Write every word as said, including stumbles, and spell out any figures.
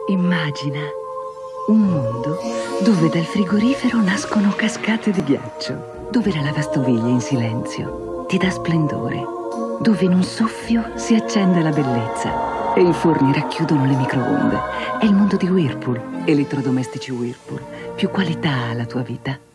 Immagina un mondo dove dal frigorifero nascono cascate di ghiaccio, dove la lavastoviglie in silenzio ti dà splendore, dove in un soffio si accende la bellezza e i forni racchiudono le microonde. È il mondo di Whirlpool, elettrodomestici Whirlpool. Più qualità alla tua vita.